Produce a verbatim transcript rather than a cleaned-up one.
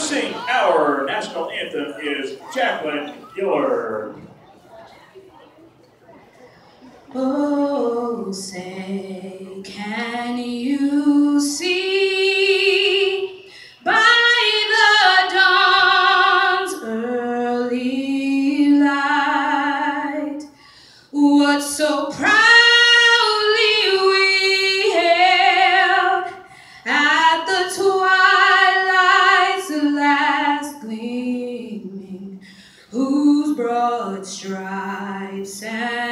sing our national anthem is Jacqueline Gillard. Oh, say, can you see by the dawn's early light what so proudly we hailed at the twilight's last gleaming, whose broad stripes and